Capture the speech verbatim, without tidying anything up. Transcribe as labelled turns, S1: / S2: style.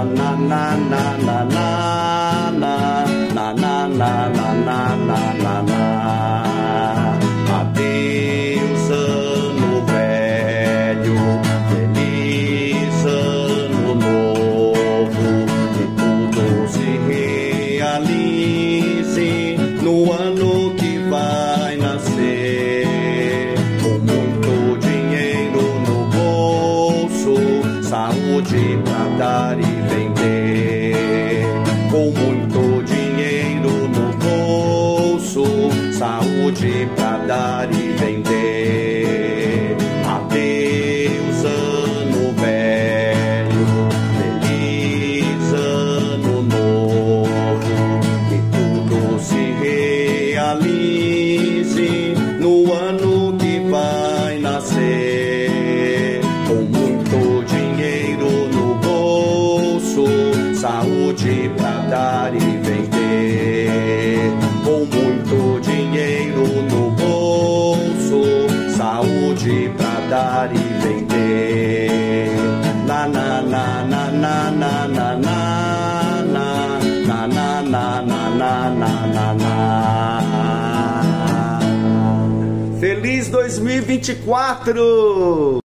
S1: na na na na na na na na na na na na. Adeus ano velho, feliz ano novo, que tudo se realize no ano que vai nascer, com muito dinheiro no bolso, saúde pra dar e vender. Com muito dinheiro no bolso, saúde pra dar e vender. Adeus ano velho, feliz ano novo, que tudo se realize no ano que vai nascer. Com muito dinheiro no bolso, saúde pra dar e vender. Com muito dinheiro no bolso, saúde pra dar e vender. Na na na na na na na na na na na na na na na. Feliz dois mil e vinte e quatro!